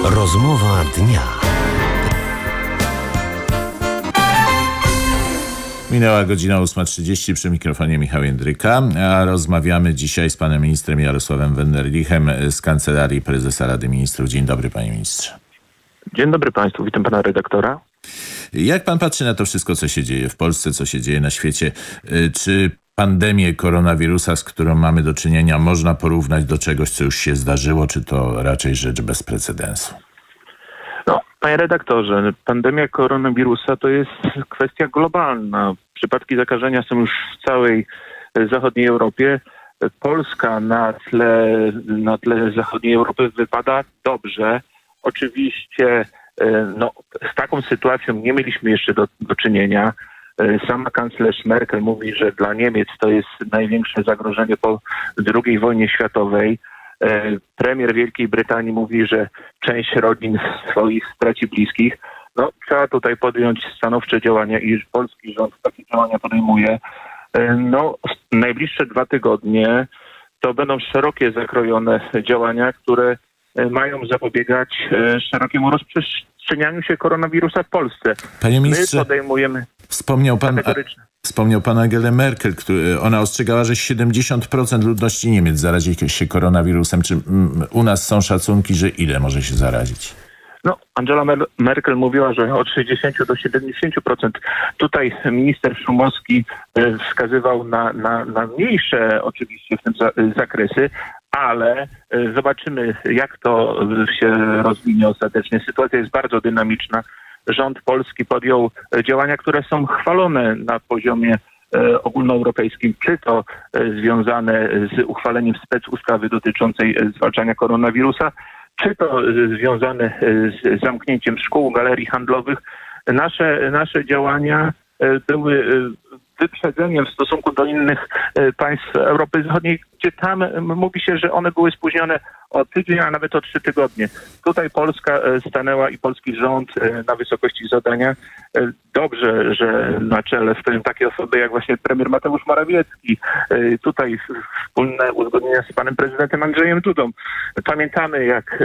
Rozmowa dnia. Minęła godzina 8:30, przy mikrofonie Michał Jędryka, a rozmawiamy dzisiaj z panem ministrem Jarosławem Wenderlichem z Kancelarii Prezesa Rady Ministrów. Dzień dobry, panie ministrze. Dzień dobry państwu, witam pana redaktora. Jak pan patrzy na to wszystko, co się dzieje w Polsce, co się dzieje na świecie? Czy pandemię koronawirusa, z którą mamy do czynienia, można porównać do czegoś, co już się zdarzyło, czy to raczej rzecz bez precedensu? No, panie redaktorze, pandemia koronawirusa to jest kwestia globalna. Przypadki zakażenia są już w całej zachodniej Europie. Polska na tle zachodniej Europy wypada dobrze. Oczywiście z taką sytuacją nie mieliśmy jeszcze do czynienia. Sama kanclerz Merkel mówi, że dla Niemiec to jest największe zagrożenie po II wojnie światowej. Premier Wielkiej Brytanii mówi, że część rodzin swoich straci bliskich. No, trzeba tutaj podjąć stanowcze działania i polski rząd takie działania podejmuje. Najbliższe 2 tygodnie to będą szerokie zakrojone działania, które mają zapobiegać szerokiemu rozprzestrzenianiu się koronawirusa w Polsce. Panie ministrze, my podejmujemy Wspomniał pan Angelę Merkel, ona ostrzegała, że 70% ludności Niemiec zarazi się koronawirusem. Czy u nas są szacunki, że ile może się zarazić? No, Angela Merkel mówiła, że od 60 do 70%. Tutaj minister Szumowski wskazywał na mniejsze oczywiście w tym zakresy, ale zobaczymy, jak to się rozwinie ostatecznie. Sytuacja jest bardzo dynamiczna. Rząd polski podjął działania, które są chwalone na poziomie ogólnoeuropejskim, czy to związane z uchwaleniem specustawy dotyczącej zwalczania koronawirusa, czy to związane z zamknięciem szkół, galerii handlowych. Nasze działania były wyprzedzeniem w stosunku do innych państw Europy Zachodniej, gdzie tam mówi się, że one były spóźnione o tydzień, a nawet o 3 tygodnie. Tutaj Polska stanęła i polski rząd na wysokości zadania. Dobrze, że na czele stoją takie osoby jak właśnie premier Mateusz Morawiecki. Tutaj wspólne uzgodnienia z panem prezydentem Andrzejem Dudą. Pamiętamy,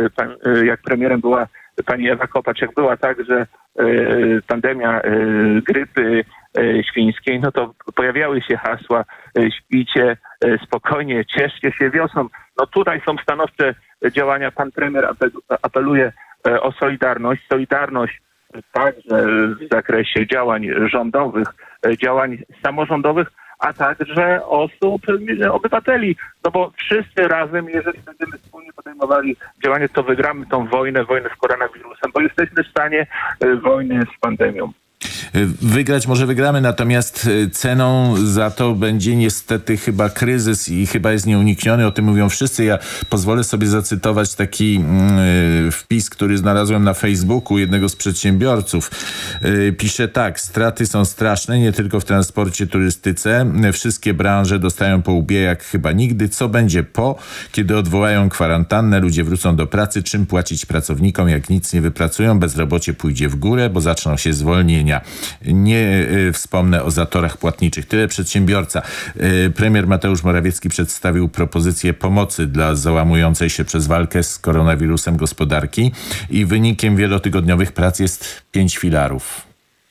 jak premierem była pani Ewa Kopacz, jak była tak, że pandemia grypy świńskiej, no to pojawiały się hasła: śpijcie spokojnie, cieszcie się wiosną. No tutaj są stanowcze działania. Pan premier apeluje o solidarność. Solidarność także w zakresie działań rządowych, działań samorządowych, a także osób, obywateli. No bo wszyscy razem, jeżeli będziemy wspólnie podejmowali działania, to wygramy tą wojnę z koronawirusem, bo jesteśmy w stanie wojny z pandemią. Wygrać może wygramy, natomiast ceną za to będzie niestety chyba kryzys i chyba jest nieunikniony. O tym mówią wszyscy. Ja pozwolę sobie zacytować taki wpis, który znalazłem na Facebooku jednego z przedsiębiorców. Pisze tak: straty są straszne, nie tylko w transporcie, turystyce. Wszystkie branże dostają po łbie jak chyba nigdy. Co będzie kiedy odwołają kwarantannę, ludzie wrócą do pracy? Czym płacić pracownikom, jak nic nie wypracują? Bezrobocie pójdzie w górę, bo zaczną się zwolnienia. Nie wspomnę o zatorach płatniczych. Tyle przedsiębiorca. Premier Mateusz Morawiecki przedstawił propozycję pomocy dla załamującej się przez walkę z koronawirusem gospodarki i wynikiem wielotygodniowych prac jest 5 filarów.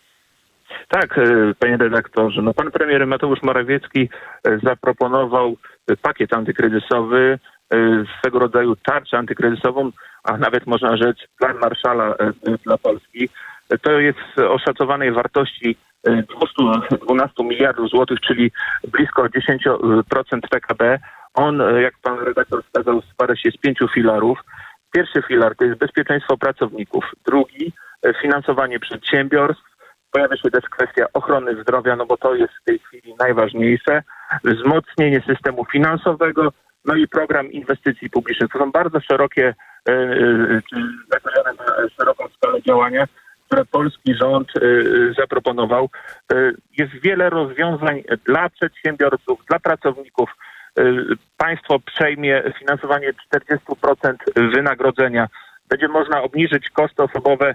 Tak, panie redaktorze. No, pan premier Mateusz Morawiecki zaproponował pakiet antykryzysowy, swego rodzaju tarczę antykryzysową, a nawet można rzec plan Marshalla dla Polski. To jest oszacowanej wartości 212 miliardów złotych, czyli blisko 10% PKB. On, jak pan redaktor wskazał, składa się z 5 filarów. Pierwszy filar to jest bezpieczeństwo pracowników. Drugi, finansowanie przedsiębiorstw. Pojawia się też kwestia ochrony zdrowia, no bo to jest w tej chwili najważniejsze. Wzmocnienie systemu finansowego, no i program inwestycji publicznych. To są bardzo szerokie, zakończone na szeroką skalę działania, które polski rząd zaproponował. Jest wiele rozwiązań dla przedsiębiorców, dla pracowników. Państwo przejmie finansowanie 40% wynagrodzenia. Będzie można obniżyć koszty osobowe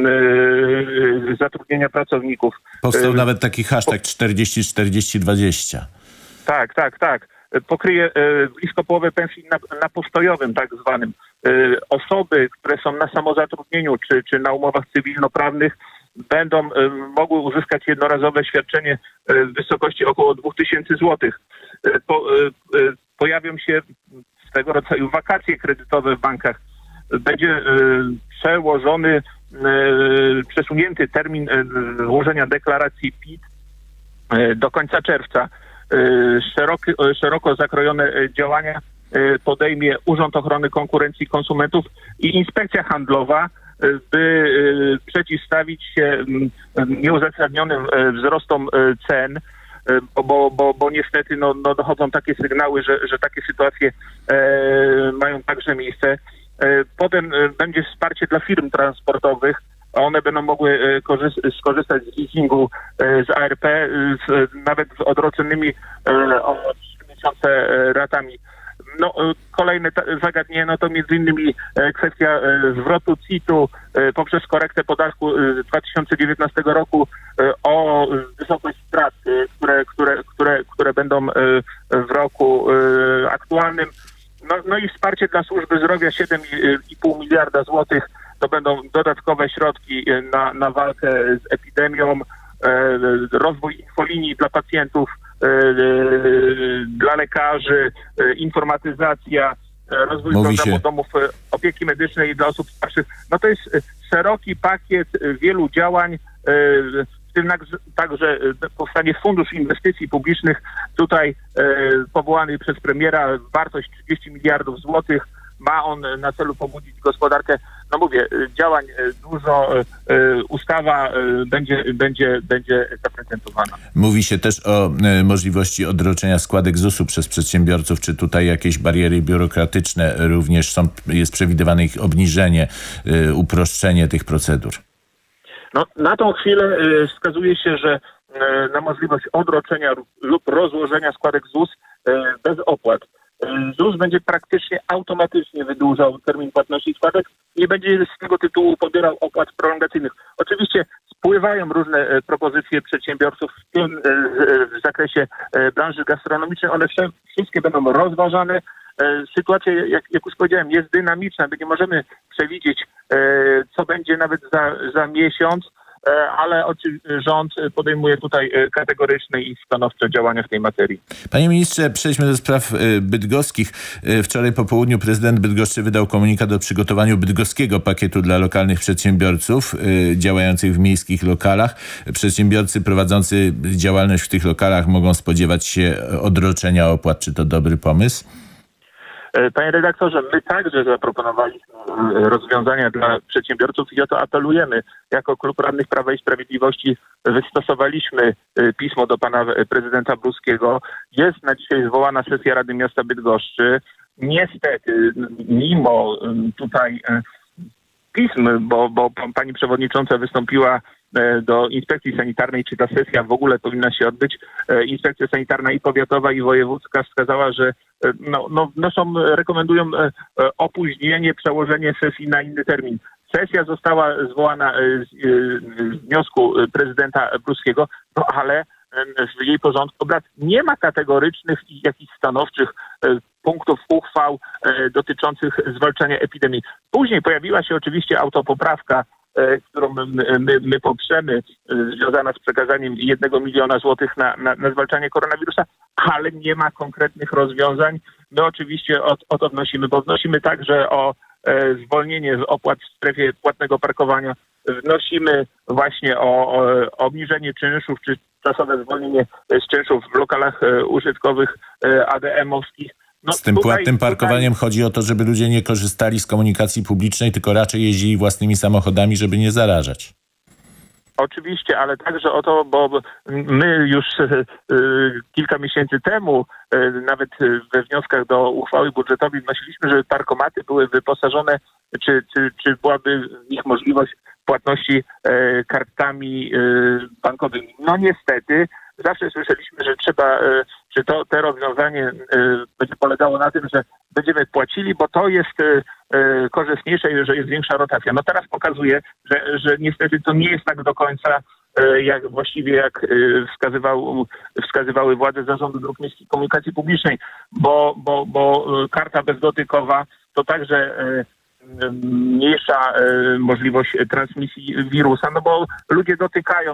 zatrudnienia pracowników. Powstał nawet taki hashtag 40-40-20. Tak. pokryje blisko połowę pensji na postojowym tak zwanym. Osoby, które są na samozatrudnieniu czy na umowach cywilnoprawnych, będą mogły uzyskać jednorazowe świadczenie w wysokości około 2000 zł. Pojawią się swego rodzaju wakacje kredytowe w bankach. Będzie przesunięty termin złożenia deklaracji PIT do końca czerwca. Szeroko zakrojone działania podejmie Urząd Ochrony Konkurencji i Konsumentów i Inspekcja Handlowa, by przeciwstawić się nieuzasadnionym wzrostom cen, bo niestety dochodzą takie sygnały, że takie sytuacje mają także miejsce. Potem będzie wsparcie dla firm transportowych. One będą mogły skorzystać z leasingu, z ARP, nawet z odroczonymi o 3 miesiące ratami. Kolejne zagadnienie to między innymi kwestia zwrotu CIT-u poprzez korektę podatku z 2019 roku o wysokość strat, które będą w roku aktualnym. No i wsparcie dla służby zdrowia 7,5 miliarda złotych. To będą dodatkowe środki na walkę z epidemią, rozwój infolinii dla pacjentów, dla lekarzy, informatyzacja, rozwój programu domów opieki medycznej dla osób starszych. To jest szeroki pakiet wielu działań, w tym także powstanie Fundusz Inwestycji Publicznych, tutaj powołany przez premiera, wartość 30 miliardów złotych. Ma on na celu pobudzić gospodarkę. Działań dużo. Ustawa będzie zaprezentowana. Mówi się też o możliwości odroczenia składek ZUS-u przez przedsiębiorców. Czy tutaj jakieś bariery biurokratyczne również jest przewidywane ich obniżenie, uproszczenie tych procedur? Na tą chwilę wskazuje się, że na możliwość odroczenia lub rozłożenia składek ZUS bez opłat. ZUS będzie praktycznie automatycznie wydłużał termin płatności składek, nie będzie z tego tytułu pobierał opłat prolongacyjnych. Oczywiście spływają różne propozycje przedsiębiorców, w tym w zakresie branży gastronomicznej. One wszystkie będą rozważane. Sytuacja, jak już powiedziałem, jest dynamiczna. My nie możemy przewidzieć, co będzie nawet za miesiąc, ale rząd podejmuje tutaj kategoryczne i stanowcze działania w tej materii. Panie ministrze, przejdźmy do spraw bydgoskich. Wczoraj po południu prezydent Bydgoszczy wydał komunikat o przygotowaniu bydgoskiego pakietu dla lokalnych przedsiębiorców działających w miejskich lokalach. Przedsiębiorcy prowadzący działalność w tych lokalach mogą spodziewać się odroczenia opłat. Czy to dobry pomysł? Panie redaktorze, my także zaproponowaliśmy rozwiązania dla przedsiębiorców i o to apelujemy. Jako Klub Radnych Prawa i Sprawiedliwości wystosowaliśmy pismo do pana prezydenta Bluskiego. Jest na dzisiaj zwołana sesja Rady Miasta Bydgoszczy. Niestety, mimo tutaj pism, bo pani przewodnicząca wystąpiła do inspekcji sanitarnej, czy ta sesja w ogóle powinna się odbyć. Inspekcja sanitarna i powiatowa, i wojewódzka wskazała, że rekomendują opóźnienie, przełożenie sesji na inny termin. Sesja została zwołana z wniosku prezydenta Bluskiego, ale w jej porządku obrad nie ma kategorycznych i jakichś stanowczych punktów uchwał dotyczących zwalczania epidemii. Później pojawiła się oczywiście autopoprawka, którą my poprzemy, związana z przekazaniem 1 miliona złotych na zwalczanie koronawirusa, ale nie ma konkretnych rozwiązań. My oczywiście o to wnosimy, bo wnosimy także o zwolnienie z opłat w strefie płatnego parkowania. Wnosimy właśnie o obniżenie czynszów, czy czasowe zwolnienie z czynszów w lokalach użytkowych ADM-owskich. Z tym płatnym parkowaniem chodzi o to, żeby ludzie nie korzystali z komunikacji publicznej, tylko raczej jeździli własnymi samochodami, żeby nie zarażać. Oczywiście, ale także o to, bo my już kilka miesięcy temu, nawet we wnioskach do uchwały budżetowej wnosiliśmy, żeby parkomaty były wyposażone, czy byłaby w nich możliwość płatności kartami bankowymi. Niestety, zawsze słyszeliśmy, że to rozwiązanie będzie polegało na tym, że będziemy płacili, bo to jest korzystniejsze i że jest większa rotacja. Teraz pokazuje, że niestety to nie jest tak do końca. jak wskazywały władze Zarządu Dróg Miejskich Komunikacji Publicznej, bo karta bezdotykowa to także mniejsza możliwość transmisji wirusa, no bo ludzie dotykają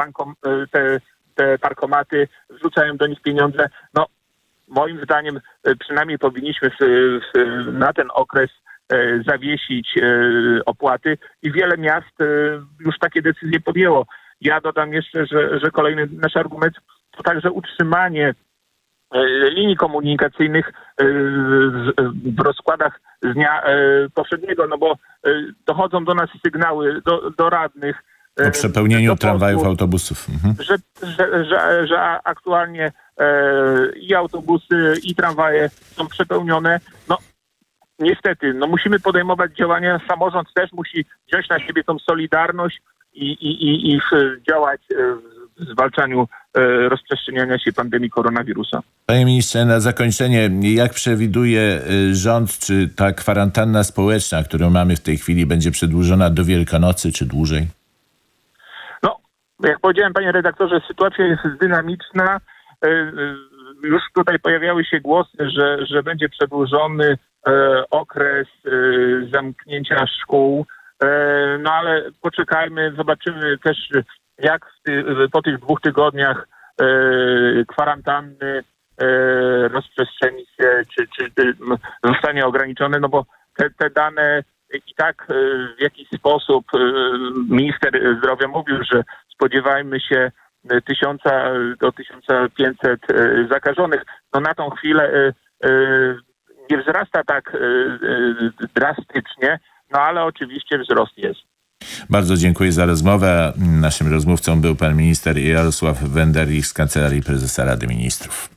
te parkomaty, wrzucają do nich pieniądze. No, moim zdaniem przynajmniej powinniśmy na ten okres zawiesić opłaty i wiele miast już takie decyzje podjęło. Ja dodam jeszcze, że kolejny nasz argument to także utrzymanie linii komunikacyjnych w rozkładach z dnia poprzedniego, no bo dochodzą do nas sygnały do radnych o przepełnieniu tramwajów, autobusów. Że aktualnie i autobusy, i tramwaje są przepełnione. No niestety, musimy podejmować działania. Samorząd też musi wziąć na siebie tą solidarność i działać w zwalczaniu rozprzestrzeniania się pandemii koronawirusa. Panie ministrze, na zakończenie, jak przewiduje rząd, czy ta kwarantanna społeczna, którą mamy w tej chwili, będzie przedłużona do Wielkanocy, czy dłużej? No, jak powiedziałem, panie redaktorze, sytuacja jest dynamiczna. Już tutaj pojawiały się głosy, że będzie przedłużony okres zamknięcia szkół. No ale poczekajmy, zobaczymy też, jak po tych 2 tygodniach kwarantanny rozprzestrzeni się, czy zostanie ograniczone, no bo te dane i tak w jakiś sposób minister zdrowia mówił, że spodziewajmy się 1000 do 1500 zakażonych. No na tą chwilę nie wzrasta tak drastycznie, no ale oczywiście wzrost jest. Bardzo dziękuję za rozmowę. Naszym rozmówcą był pan minister Jarosław Wenderlich z Kancelarii Prezesa Rady Ministrów.